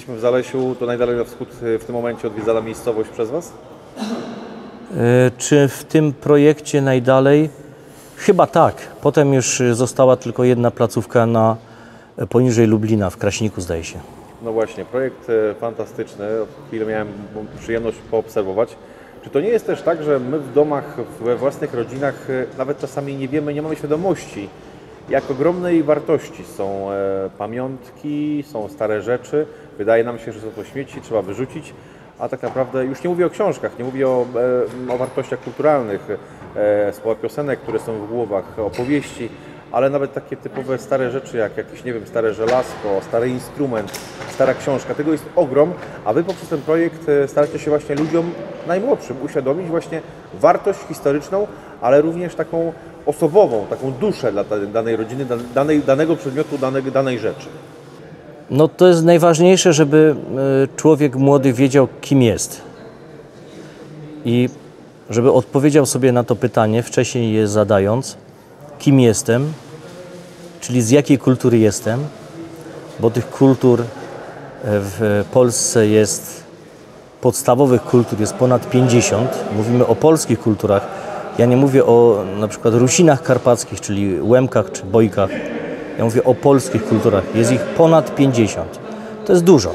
Jesteśmy w Zalesiu, to najdalej na wschód w tym momencie odwiedzana miejscowość przez Was? Czy w tym projekcie najdalej? Chyba tak. Potem już została tylko jedna placówka poniżej Lublina, w Kraśniku zdaje się. No właśnie, projekt fantastyczny. Chwilę miałem przyjemność poobserwować. Czy to nie jest też tak, że my w domach, we własnych rodzinach nawet czasami nie wiemy, nie mamy świadomości, jak ogromnej wartości są pamiątki, są stare rzeczy. Wydaje nam się, że są to śmieci, trzeba wyrzucić, a tak naprawdę, już nie mówię o książkach, nie mówię o wartościach kulturalnych, słowa piosenek, które są w głowach, opowieści, ale nawet takie typowe stare rzeczy, jak jakieś, nie wiem, stare żelazko, stary instrument, stara książka, tego jest ogrom, a Wy poprzez ten projekt staracie się właśnie ludziom najmłodszym uświadomić właśnie wartość historyczną, ale również taką osobową, taką duszę dla danej rodziny, danego przedmiotu, danej rzeczy. No to jest najważniejsze, żeby człowiek młody wiedział, kim jest. I żeby odpowiedział sobie na to pytanie, wcześniej je zadając, kim jestem, czyli z jakiej kultury jestem, bo tych kultur w Polsce jest, podstawowych kultur jest ponad 50. Mówimy o polskich kulturach. Ja nie mówię o na przykład Rusinach Karpackich, czyli Łemkach czy Bojkach. Ja mówię o polskich kulturach. Jest ich ponad 50. To jest dużo.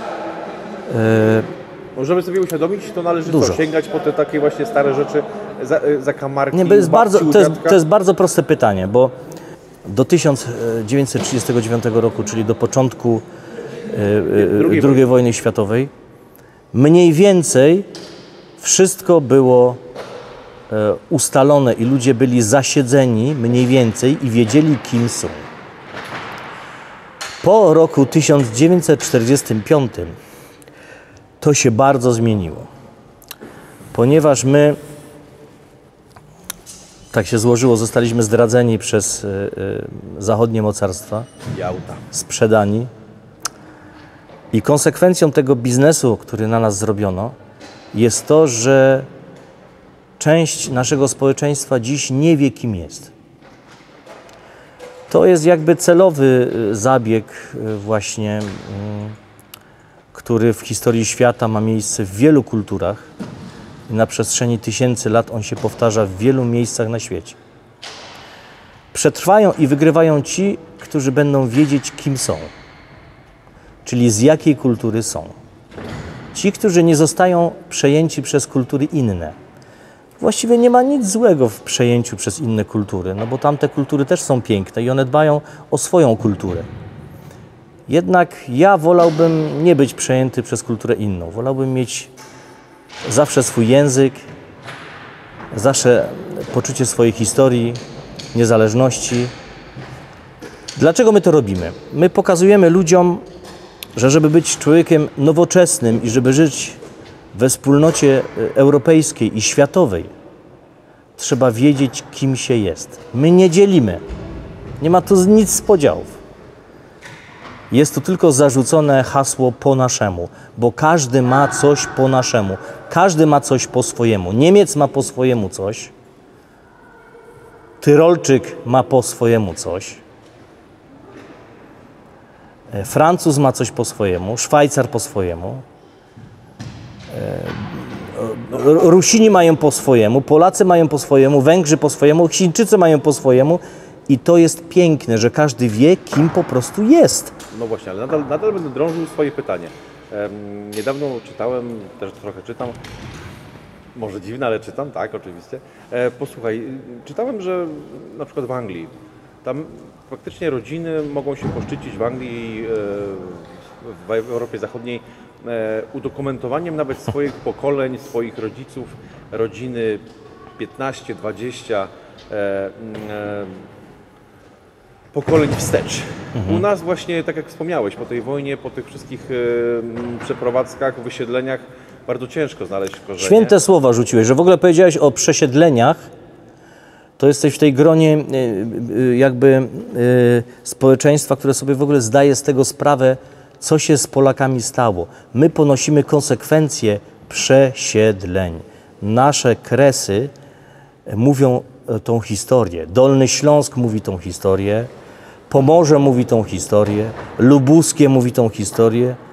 Żeby sobie uświadomić, to należy sięgać po te takie właśnie stare rzeczy, zakamarki. Nie, to jest bardzo proste pytanie, bo do 1939 roku, czyli do początku II wojny światowej, mniej więcej wszystko było ustalone i ludzie byli zasiedzeni mniej więcej i wiedzieli, kim są. Po roku 1945 to się bardzo zmieniło, ponieważ my, tak się złożyło, zostaliśmy zdradzeni przez zachodnie mocarstwa, sprzedani i konsekwencją tego biznesu, który na nas zrobiono, jest to, że część naszego społeczeństwa dziś nie wie, kim jest. To jest jakby celowy zabieg właśnie, który w historii świata ma miejsce w wielu kulturach i na przestrzeni tysięcy lat on się powtarza w wielu miejscach na świecie. Przetrwają i wygrywają ci, którzy będą wiedzieć, kim są, czyli z jakiej kultury są. Ci, którzy nie zostają przejęci przez kultury inne. Właściwie nie ma nic złego w przejęciu przez inne kultury, no bo tamte kultury też są piękne i one dbają o swoją kulturę. Jednak ja wolałbym nie być przejęty przez kulturę inną. Wolałbym mieć zawsze swój język, zawsze poczucie swojej historii, niezależności. Dlaczego my to robimy? My pokazujemy ludziom, że żeby być człowiekiem nowoczesnym i żeby żyć we wspólnocie europejskiej i światowej, trzeba wiedzieć, kim się jest. My nie dzielimy. Nie ma tu nic z podziałów. Jest tu tylko zarzucone hasło po naszemu, bo każdy ma coś po naszemu. Każdy ma coś po swojemu. Niemiec ma po swojemu coś. Tyrolczyk ma po swojemu coś. Francuz ma coś po swojemu. Szwajcar po swojemu. Rusini mają po swojemu, Polacy mają po swojemu, Węgrzy po swojemu, Chińczycy mają po swojemu i to jest piękne, że każdy wie, kim po prostu jest. No właśnie, ale nadal będę drążył swoje pytanie. Niedawno czytałem, też trochę czytam, może dziwne, ale czytam, tak, oczywiście. Posłuchaj, czytałem, że na przykład w Anglii, tam praktycznie rodziny mogą się poszczycić w Anglii, w Europie Zachodniej, udokumentowaniem nawet swoich pokoleń, swoich rodziców, rodziny 15, 20 pokoleń wstecz. U nas właśnie, tak jak wspomniałeś, po tej wojnie, po tych wszystkich przeprowadzkach, wysiedleniach, bardzo ciężko znaleźć korzenie. Święte słowa rzuciłeś, że w ogóle powiedziałeś o przesiedleniach, to jesteś w tej gronie jakby społeczeństwa, które sobie w ogóle zdaje z tego sprawę, co się z Polakami stało. My ponosimy konsekwencje przesiedleń. Nasze kresy mówią tą historię. Dolny Śląsk mówi tą historię, Pomorze mówi tą historię, Lubuskie mówi tą historię,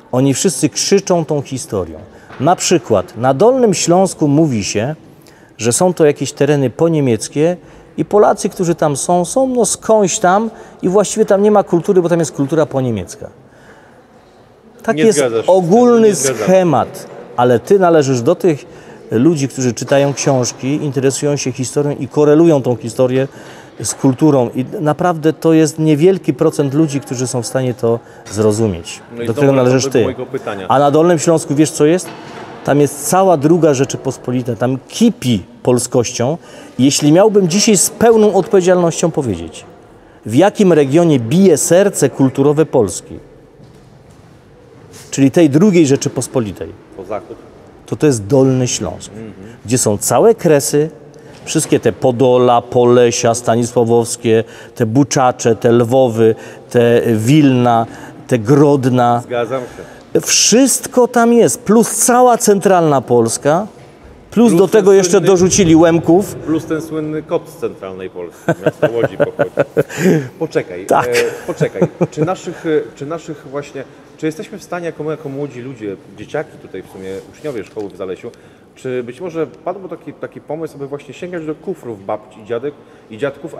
Oni wszyscy krzyczą tą historią. Na przykład na Dolnym Śląsku mówi się, że są to jakieś tereny poniemieckie i Polacy, którzy tam są no skądś tam i właściwie tam nie ma kultury, bo tam jest kultura poniemiecka. Tak Nie jest zgadzasz się z tym, ogólny nie zgadzam się. schemat, ale ty należysz do tych ludzi, którzy czytają książki, interesują się historią i korelują tą historię z kulturą. I naprawdę to jest niewielki procent ludzi, którzy są w stanie to zrozumieć, No i do znowu którego należysz wracamy do ty. mojego pytania. A na Dolnym Śląsku wiesz co jest? Tam jest cała druga Rzeczypospolita, tam kipi polskością. I jeśli miałbym dzisiaj z pełną odpowiedzialnością powiedzieć, w jakim regionie bije serce kulturowe Polski, czyli tej drugiej Rzeczypospolitej, Po zachód. to jest Dolny Śląsk, gdzie są całe kresy, wszystkie te Podola, Polesia, Stanisławowskie, te Buczacze, te Lwowy, te Wilna, te Grodna. Zgadzam się. Wszystko tam jest, plus cała centralna Polska, plus do ten tego jeszcze słynny- dorzucili Łemków. Plus ten słynny kot z centralnej Polski, miasto Łodzi pochodzi. Poczekaj, Tak. Poczekaj. Czy naszych właśnie, czy jesteśmy w stanie jako młodzi ludzie, dzieciaki tutaj w sumie, uczniowie szkoły w Zalesiu, czy być może padł taki pomysł, aby właśnie sięgać do kufrów babci i dziadków,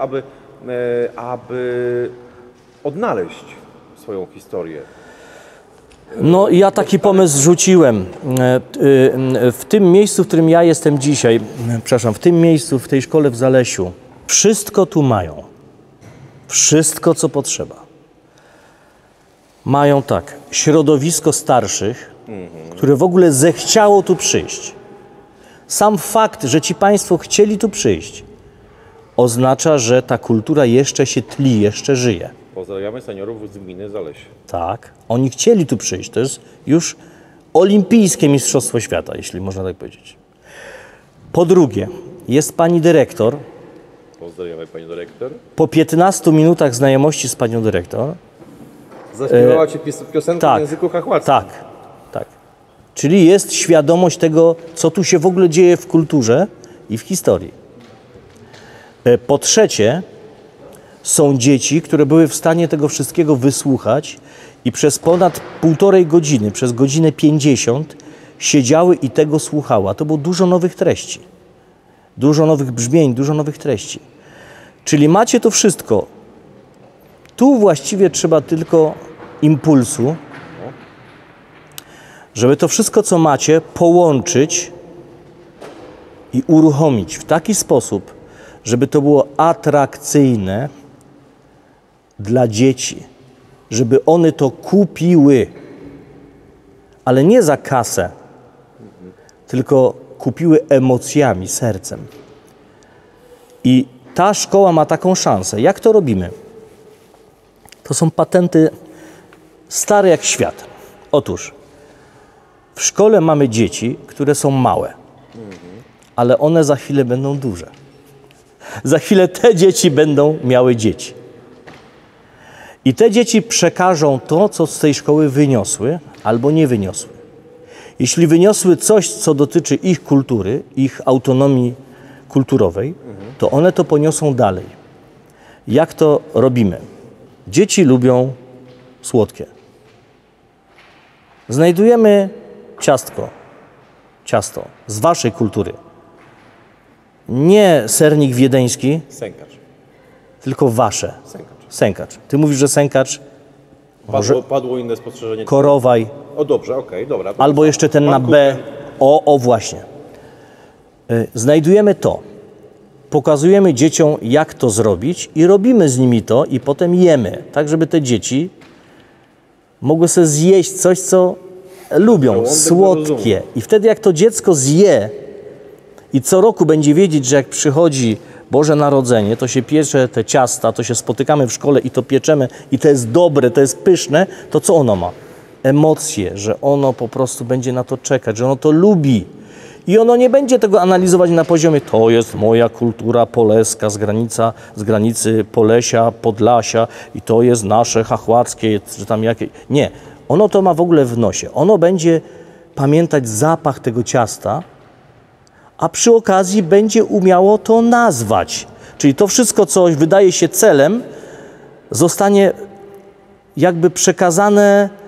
aby odnaleźć swoją historię? No ja taki pomysł rzuciłem. W tym miejscu, w którym ja jestem dzisiaj, przepraszam, w tym miejscu, w tej szkole w Zalesiu, wszystko tu mają. Wszystko, co potrzeba. Mają tak, środowisko starszych, które w ogóle zechciało tu przyjść. Sam fakt, że ci państwo chcieli tu przyjść, oznacza, że ta kultura jeszcze się tli, jeszcze żyje. Pozdrawiamy seniorów z gminy Zalesie. Tak, oni chcieli tu przyjść. To jest już olimpijskie mistrzostwo świata, jeśli można tak powiedzieć. Po drugie, jest pani dyrektor. Pozdrawiamy Pani Dyrektor. Po 15 minutach znajomości z panią dyrektor. Zaśpiewała Ci piosenkę Tak, w języku chachłackim. tak. Czyli jest świadomość tego, co tu się w ogóle dzieje w kulturze i w historii. Po trzecie, są dzieci, które były w stanie tego wszystkiego wysłuchać i przez ponad 1,5 godziny, przez godzinę 50 siedziały i tego słuchały. A to było dużo nowych treści, dużo nowych brzmień, dużo nowych treści. Czyli macie to wszystko. Tu właściwie trzeba tylko impulsu, żeby to wszystko, co macie, połączyć i uruchomić w taki sposób, żeby to było atrakcyjne dla dzieci, żeby one to kupiły, ale nie za kasę, tylko kupiły emocjami, sercem. I ta szkoła ma taką szansę. Jak to robimy? To są patenty stare jak świat. Otóż w szkole mamy dzieci, które są małe, ale one za chwilę będą duże. Za chwilę te dzieci będą miały dzieci. I te dzieci przekażą to, co z tej szkoły wyniosły albo nie wyniosły. Jeśli wyniosły coś, co dotyczy ich kultury, ich autonomii kulturowej, to one to poniosą dalej. Jak to robimy? Dzieci lubią słodkie. Znajdujemy ciasto z waszej kultury. Nie sernik wiedeński, Sękacz. tylko wasze. Sękacz. Sękacz. Ty mówisz, że sękacz, Padło inne spostrzeżenie. korowaj, O dobrze, okej, dobra. To albo jeszcze ten na B. O właśnie. Znajdujemy to. Pokazujemy dzieciom, jak to zrobić i robimy z nimi to i potem jemy. Tak, żeby te dzieci mogły sobie zjeść coś, co lubią, Żołądek słodkie. rozumie. I wtedy jak to dziecko zje i co roku będzie wiedzieć, że jak przychodzi Boże Narodzenie, to się piecze te ciasta, to się spotykamy w szkole i to pieczemy i to jest dobre, to jest pyszne, to co ono ma? Emocje, że ono po prostu będzie na to czekać, że ono to lubi. I ono nie będzie tego analizować na poziomie to jest moja kultura poleska z granicy Polesia, Podlasia i to jest nasze chachłackie, czy tam jakie. Nie. Ono to ma w ogóle w nosie. Ono będzie pamiętać zapach tego ciasta, a przy okazji będzie umiało to nazwać. Czyli to wszystko, co wydaje się celem, zostanie jakby przekazane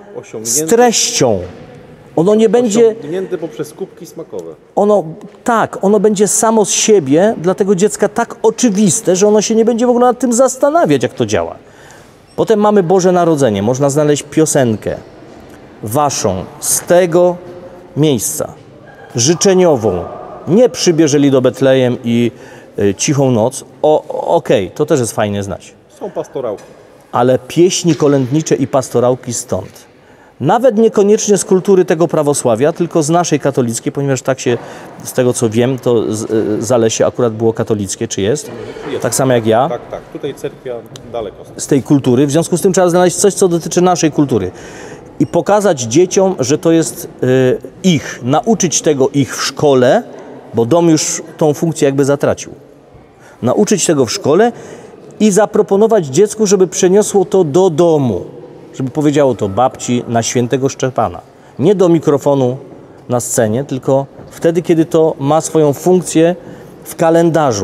z osiągnięty, treścią. Ono nie będzie, osiągnięty poprzez kubki smakowe. ono będzie samo z siebie dla tego dziecka tak oczywiste, że ono się nie będzie w ogóle nad tym zastanawiać, jak to działa. Potem mamy Boże Narodzenie. Można znaleźć piosenkę waszą z tego miejsca, życzeniową. Nie przybierzeli do Betlejem i cichą noc. Okej, to też jest fajnie znać. Są pastorałki. Ale pieśni kolędnicze i pastorałki stąd. Nawet niekoniecznie z kultury tego prawosławia, tylko z naszej katolickiej, ponieważ tak się, z tego co wiem, to Zalesie akurat było katolickie, czy jest? Jest. Tak samo jak ja. Tak, tak. Tutaj cerkwia daleko. Z tej kultury. W związku z tym trzeba znaleźć coś, co dotyczy naszej kultury. I pokazać dzieciom, że to jest ich. Nauczyć tego ich w szkole, bo dom już tą funkcję jakby zatracił. Nauczyć tego w szkole i zaproponować dziecku, żeby przeniosło to do domu. Żeby powiedziało to babci na świętego Szczepana. Nie do mikrofonu na scenie, tylko wtedy, kiedy to ma swoją funkcję w kalendarzu.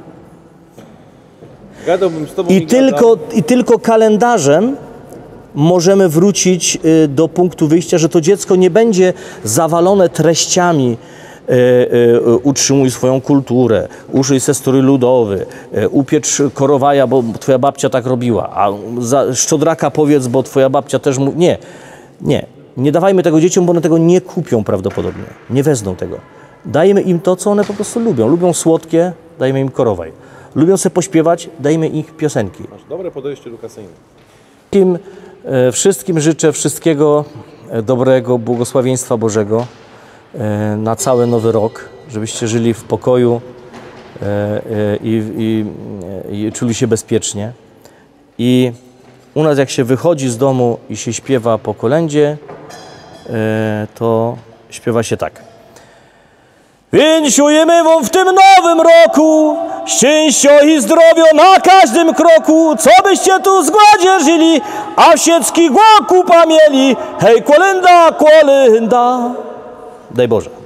Gadałbym z tobą I tylko kalendarzem możemy wrócić do punktu wyjścia, że to dziecko nie będzie zawalone treściami utrzymuj swoją kulturę, uszyj se strój ludowy, upiecz korowaja, bo twoja babcia tak robiła, a szczodraka powiedz, bo twoja babcia też mówi. Nie dawajmy tego dzieciom, bo one tego nie kupią prawdopodobnie, nie wezmą tego. Dajmy im to, co one po prostu lubią. Lubią słodkie, dajmy im korowaj. Lubią sobie pośpiewać, dajmy ich piosenki. Masz dobre podejście edukacyjne. Wszystkim życzę wszystkiego dobrego, błogosławieństwa Bożego na cały nowy rok, żebyście żyli w pokoju i czuli się bezpiecznie. I u nas jak się wychodzi z domu i się śpiewa po kolędzie, to śpiewa się tak. Wieńsiujemy wam w tym nowym roku szczęścia i zdrowia na każdym kroku, co byście tu zgładzierzyli, a wszystkich wokół pamięli. Hej, kolenda, kolenda. Daj Boże.